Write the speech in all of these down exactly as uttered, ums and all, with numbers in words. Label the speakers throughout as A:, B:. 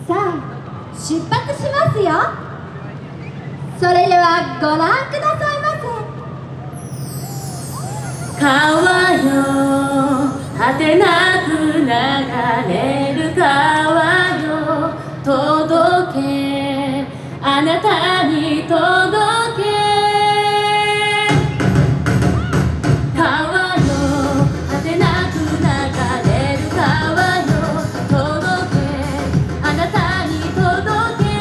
A: さあ出発しますよ。それではご覧くださいませ。
B: 川よ果てなく流れる川よ、届けあなたに届け。川よ果てなく流れる川よ、届けあなたに届け。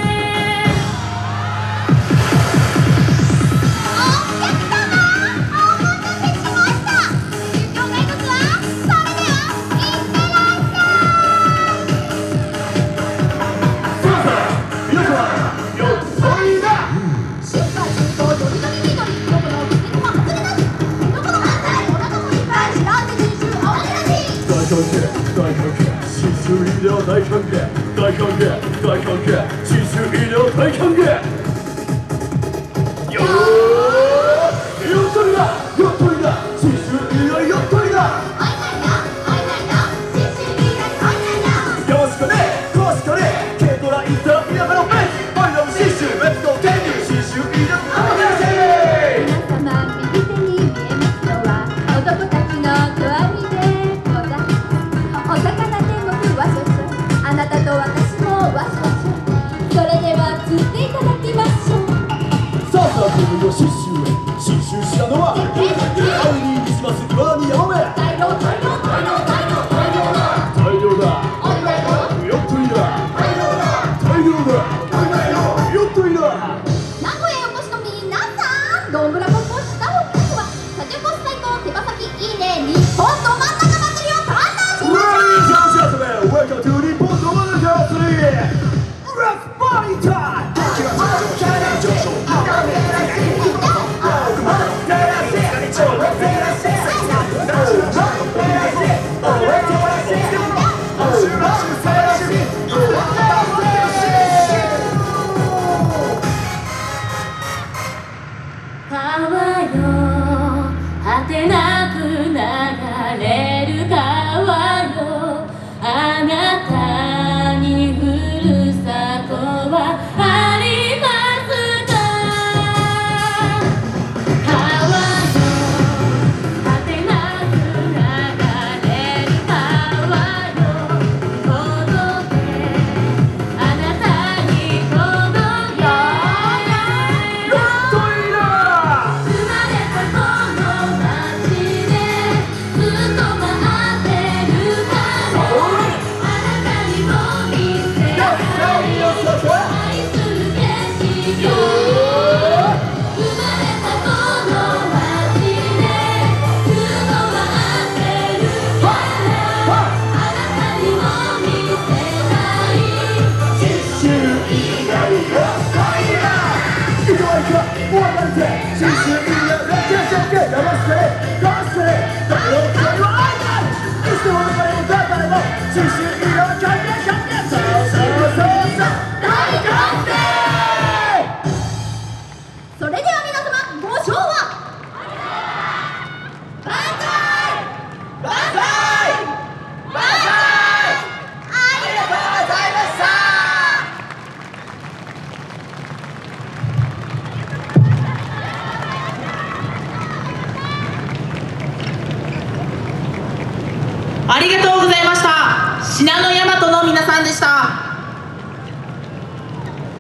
B: 大歓迎、大歓迎、大歓迎、新州医療大歓迎。よー、よっとりだ、よっとりだ、新州医療よっとりだ。おいないだ、おいないだ、新州医療おいないだ。よしこね、こしこね、軽トラインター田舎のベンチ、おいらも新州メット天竜、新州医療おいないだ。
A: 皆様右手に見えますのは男たちの区割りでございます。お魚天国わしょしょ、あなたと私もわしょしょ。それでは釣っていただきましょう。
C: さあさあ今度は信州へ、信州知らのは会いにします岩に山目。
A: 大量大量大量大量大量だ、
C: 大量だ、
A: おいないよ、
C: よっとりだ、
A: 大量だ、
C: 大量だ、おいないよ、よっとりだ。
A: 名古屋へお越しの皆さん、どんぶらここ下を見てはサジェコス最高手羽先いいね日本ど真ん中祭りを堪能しましょう。
C: Welcome to 日本ど真ん中祭り。Let's party time。
B: 川よ果てなく流れる川よ、あなたにふるさとはありますか。川よ果てなく流れる川よ、届けあなたに届け。
A: それでは皆様ご唱和。万歳万歳万歳、ありがとうございました。
D: ありがとうございました。信濃大和の皆さんでした。